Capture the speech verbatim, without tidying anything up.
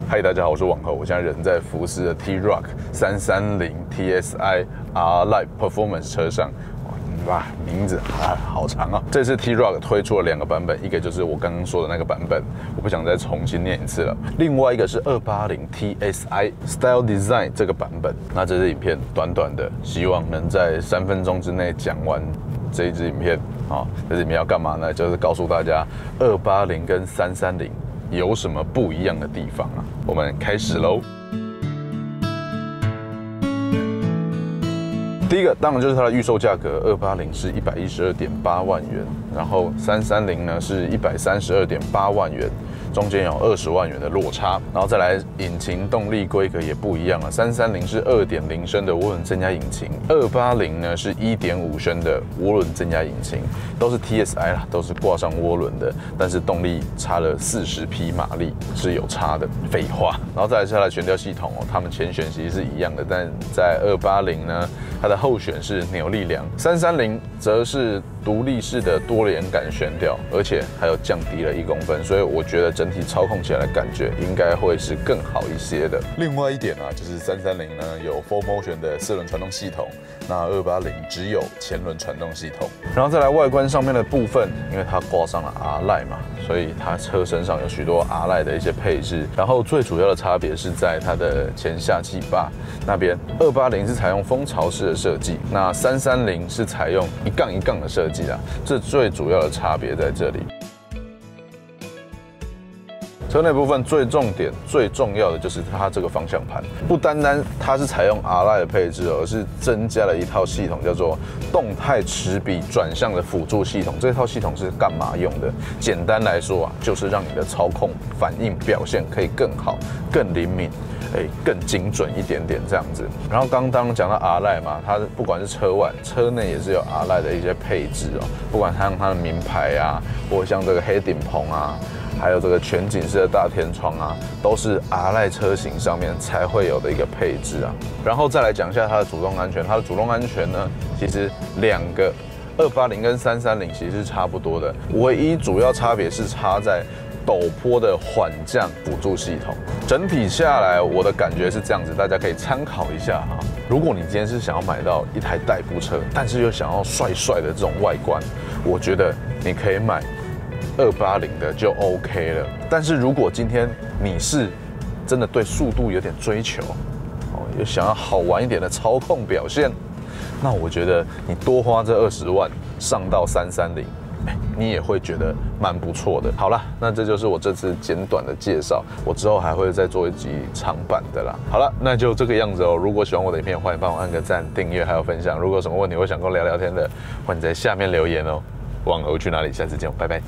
嗨，大家好，我是网红，我现在人在福斯的 T-Roc 三三零 T S I R-Line Performance 车上。哇，名字啊好长啊！这次 T-Roc 推出了两个版本，一个就是我刚刚说的那个版本，我不想再重新念一次了。另外一个是二八零 T S I Style Design 这个版本。那这支影片短短的，希望能在三分钟之内讲完这一支影片啊。这支影片要干嘛呢？就是告诉大家二八零跟三三零有什么不一样的地方啊。我们开始喽。第一个当然就是它的预售价格，二八零是一百一十二点八万元，然后三三零呢是一百三十二点八万元，中间有二十万元的落差。然后再来引擎动力规格也不一样了，三三零是二点零升的涡轮增压引擎，二八零呢是一点五升的涡轮增压引擎，都是 T S I 啦，都是挂上涡轮的，但是动力差了四十匹马力是有差的，废话。然后再来是它的悬吊系统哦，它们前悬其实是一样的，但在二八零呢，它的后悬是扭力梁，三三零则是独立式的多连杆悬吊，而且还有降低了一公分，所以我觉得整体操控起来的感觉应该会是更好一些的。另外一点啊，就是三三零呢有 four motion 的四轮传动系统，那二八零只有前轮传动系统。然后再来外观上面的部分，因为它挂上了 R-Line 嘛，所以它车身上有许多 R-Line 的一些配置。然后最主要的差别是在它的前下气坝那边，二八零是采用蜂巢式的设计，那三三零是采用一杠一杠的设计啦，这最主要的差别在这里。车内部分最重点、最重要的就是它这个方向盘，不单单它是采用 R-Line 的配置，而是增加了一套系统，叫做动态齿比转向的辅助系统。这套系统是干嘛用的？简单来说啊，就是让你的操控反应表现可以更好、更灵敏。哎，更精准一点点这样子。然后刚刚讲到 R-Line 嘛，它不管是车外、车内也是有 R-Line 的一些配置哦。不管它用它的名牌啊，或者像这个黑顶棚啊，还有这个全景式的大天窗啊，都是 R-Line 车型上面才会有的一个配置啊。然后再来讲一下它的主动安全，它的主动安全呢，其实两个二八零跟三三零其实是差不多的，唯一主要差别是差在陡坡的缓降辅助系统。整体下来，我的感觉是这样子，大家可以参考一下哈。如果你今天是想要买到一台代步车，但是又想要帅帅的这种外观，我觉得你可以买二八零的就 OK 了。但是如果今天你是真的对速度有点追求，哦，又想要好玩一点的操控表现，那我觉得你多花这二十万上到三三零。你也会觉得蛮不错的。好了，那这就是我这次简短的介绍，我之后还会再做一集长版的啦。好了，那就这个样子哦。如果喜欢我的影片，欢迎帮我按个赞、订阅还有分享。如果有什么问题或想跟我聊聊天的，欢迎在下面留言哦。网欧去哪里？下次见，拜拜。